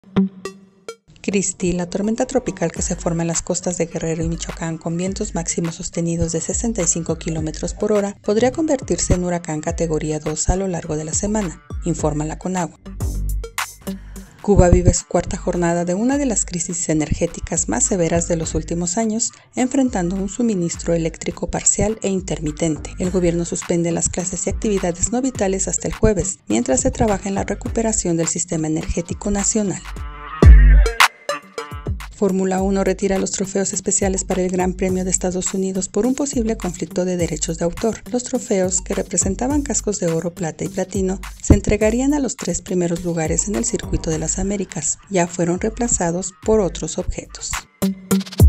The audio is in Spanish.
Christy, la tormenta tropical que se forma en las costas de Guerrero y Michoacán con vientos máximos sostenidos de 65 km por hora, podría convertirse en huracán categoría 2 a lo largo de la semana, informa la Conagua. Cuba vive su cuarta jornada de una de las crisis energéticas más severas de los últimos años, enfrentando un suministro eléctrico parcial e intermitente. El gobierno suspende las clases y actividades no vitales hasta el jueves, mientras se trabaja en la recuperación del sistema energético nacional. Fórmula 1 retira los trofeos especiales para el Gran Premio de Estados Unidos por un posible conflicto de derechos de autor. Los trofeos, que representaban cascos de oro, plata y platino, se entregarían a los 3 primeros lugares en el Circuito de las Américas. Ya fueron reemplazados por otros objetos.